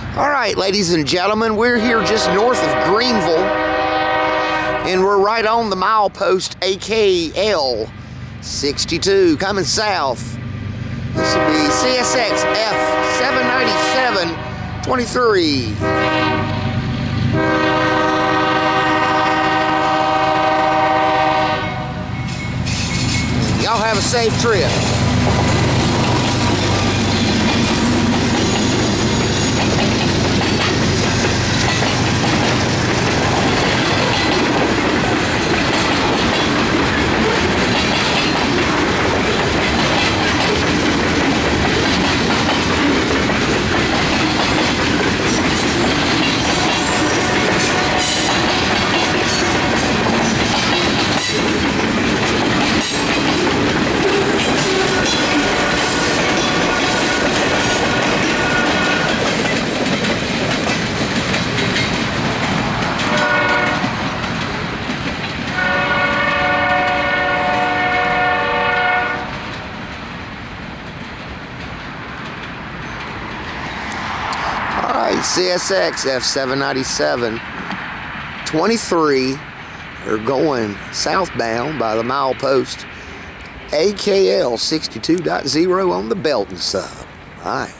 Alright, ladies and gentlemen, we're here just north of Greenville, and we're right on the milepost AKL 62 coming south. This will be CSX F797 23. Y'all have a safe trip. CSX F797 23 are going southbound by the milepost AKL 62.0 on the Belton Sub. All right.